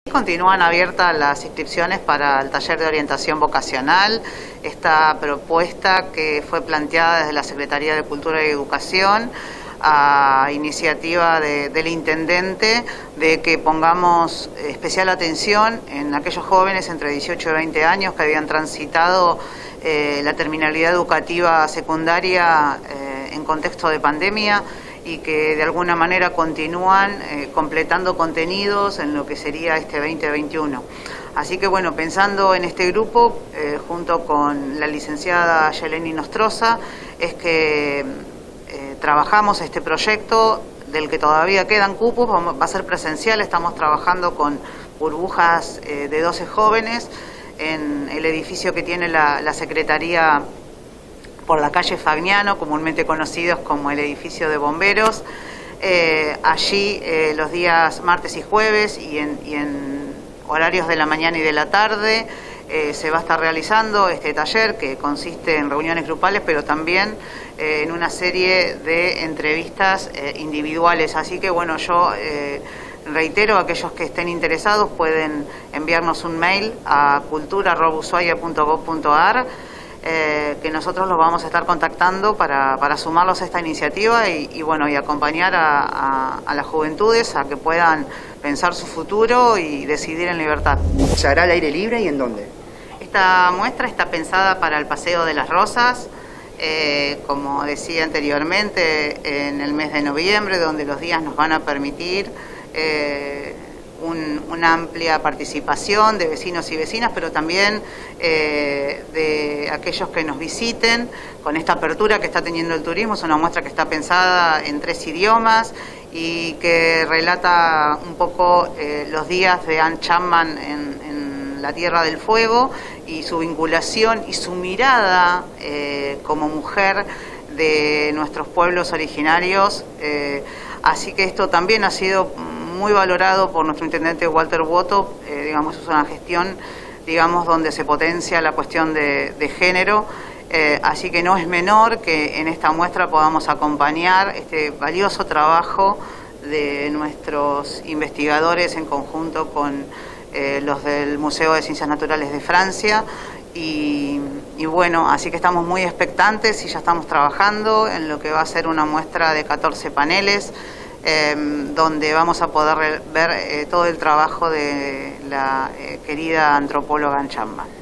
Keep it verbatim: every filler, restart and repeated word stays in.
Continúan abiertas las inscripciones para el taller de orientación vocacional, esta propuesta que fue planteada desde la Secretaría de Cultura y Educación a iniciativa de, del intendente, de que pongamos especial atención en aquellos jóvenes entre dieciocho y veinte años que habían transitado eh, la terminalidad educativa secundaria eh, en contexto de pandemia y que de alguna manera continúan eh, completando contenidos en lo que sería este veinte veintiuno. Así que bueno, pensando en este grupo, eh, junto con la licenciada Yeleni Nostroza, es que eh, trabajamos este proyecto del que todavía quedan cupos, va a ser presencial, estamos trabajando con burbujas eh, de doce jóvenes en el edificio que tiene la, la Secretaría por la calle Fagnano, comúnmente conocidos como el edificio de bomberos. Eh, allí eh, los días martes y jueves y en, y en horarios de la mañana y de la tarde eh, se va a estar realizando este taller que consiste en reuniones grupales, pero también eh, en una serie de entrevistas eh, individuales. Así que bueno, yo eh, reitero, aquellos que estén interesados pueden enviarnos un mail a cultura arroba ushuaia punto gob punto ar. Eh, que nosotros los vamos a estar contactando para, para sumarlos a esta iniciativa y, y bueno y acompañar a, a, a las juventudes a que puedan pensar su futuro y decidir en libertad. ¿Se hará al aire libre y en dónde? Esta muestra está pensada para el Paseo de las Rosas, eh, como decía anteriormente, en el mes de noviembre, donde los días nos van a permitir eh, Un, una amplia participación de vecinos y vecinas, pero también eh, de aquellos que nos visiten con esta apertura que está teniendo el turismo. Es una muestra que está pensada en tres idiomas y que relata un poco eh, los días de Anne Chapman en, en la Tierra del Fuego y su vinculación y su mirada eh, como mujer de nuestros pueblos originarios. Eh, así que esto también ha sido muy valorado por nuestro intendente Walter Woto, eh, digamos, es una gestión, digamos, donde se potencia la cuestión de, de género, eh, así que no es menor que en esta muestra podamos acompañar este valioso trabajo de nuestros investigadores en conjunto con eh, los del Museo de Ciencias Naturales de Francia. Y, y bueno, así que estamos muy expectantes y ya estamos trabajando en lo que va a ser una muestra de catorce paneles, Eh, donde vamos a poder ver eh, todo el trabajo de la eh, querida antropóloga Anne Chapman.